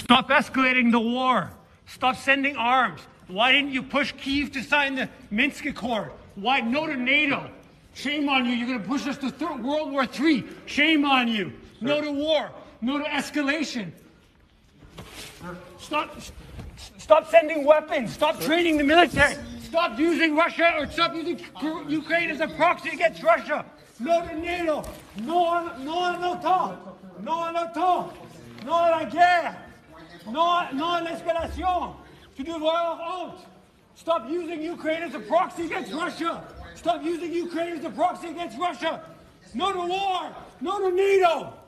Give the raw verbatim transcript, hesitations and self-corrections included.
Stop escalating the war. Stop sending arms. Why didn't you push Kyiv to sign the Minsk Accord? Why no to NATO? Shame on you. You're going to push us to th- World War Three. Shame on you. No to war. No to escalation. Stop, stop sending weapons. Stop training the military. Stop using Russia or stop using Ukraine as a proxy against Russia. No to NATO. No, no, no talk. No, no talk. No à la guerre. No, no à l'escalation. Tu devrais avoir honte. Stop using Ukraine as a proxy against Russia. Stop using Ukraine as a proxy against Russia. No to war. No to NATO.